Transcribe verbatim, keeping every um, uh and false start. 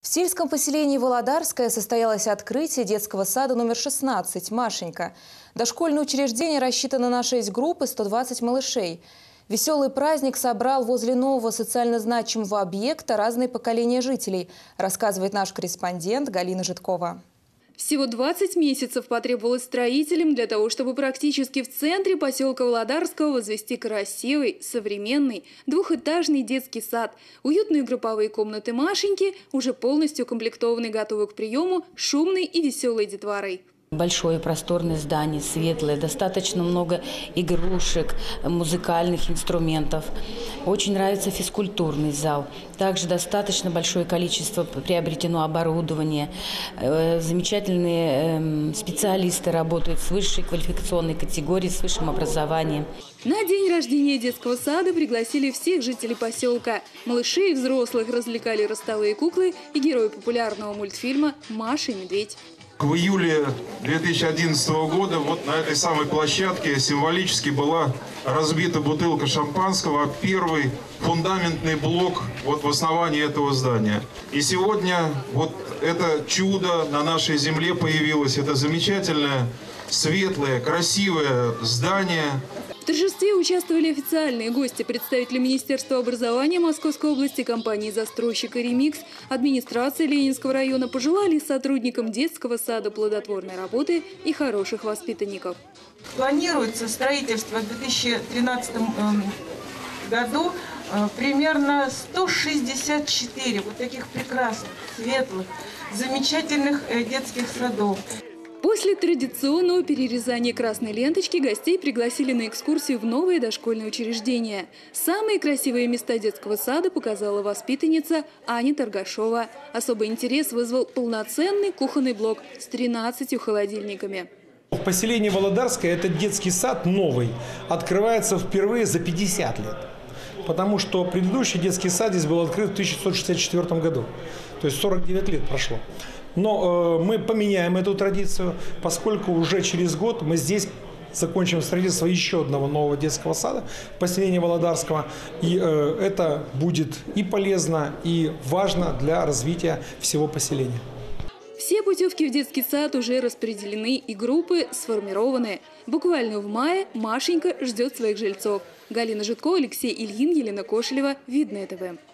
В сельском поселении Володарское состоялось открытие детского сада номер шестнадцать «Машенька». Дошкольное учреждение рассчитано на шесть групп и сто двадцать малышей. Веселый праздник собрал возле нового социально значимого объекта разные поколения жителей, рассказывает наш корреспондент Галина Житкова. Всего двадцать месяцев потребовалось строителям для того, чтобы практически в центре поселка Володарского возвести красивый, современный, двухэтажный детский сад. Уютные групповые комнаты Машеньки уже полностью укомплектованы, готовы к приему шумной и веселой детворой. Большое просторное здание, светлое, достаточно много игрушек, музыкальных инструментов. Очень нравится физкультурный зал. Также достаточно большое количество приобретено оборудования. Замечательные специалисты работают с высшей квалификационной категорией, с высшим образованием. На день рождения детского сада пригласили всех жителей поселка. Малышей и взрослых развлекали ростовые куклы и герои популярного мультфильма «Маша и медведь». В июле две тысячи одиннадцатого года вот на этой самой площадке символически была разбита бутылка шампанского, первый фундаментный блок вот в основании этого здания. И сегодня вот это чудо на нашей земле появилось, это замечательное, светлое, красивое здание. В торжестве участвовали официальные гости, представители Министерства образования Московской области, компании-застройщика «Ремикс», администрации Ленинского района пожелали сотрудникам детского сада плодотворной работы и хороших воспитанников. Планируется строительство в две тысячи тринадцатом году примерно сто шестьдесят четыре вот таких прекрасных, светлых, замечательных детских садов. После традиционного перерезания красной ленточки гостей пригласили на экскурсию в новое дошкольное учреждение. Самые красивые места детского сада показала воспитанница Аня Торгашова. Особый интерес вызвал полноценный кухонный блок с тринадцатью холодильниками. В поселении Володарское этот детский сад новый открывается впервые за пятьдесят лет. Потому что предыдущий детский сад здесь был открыт в тысяча девятьсот шестьдесят четвёртом году. То есть сорок девять лет прошло. Но э, мы поменяем эту традицию, поскольку уже через год мы здесь закончим строительство еще одного нового детского сада в поселении Володарского. И э, это будет и полезно, и важно для развития всего поселения. Все путевки в детский сад уже распределены и группы сформированы. Буквально в мае Машенька ждет своих жильцов. Галина Житкова, Алексей Ильин, Елена Кошелева. Видное ТВ.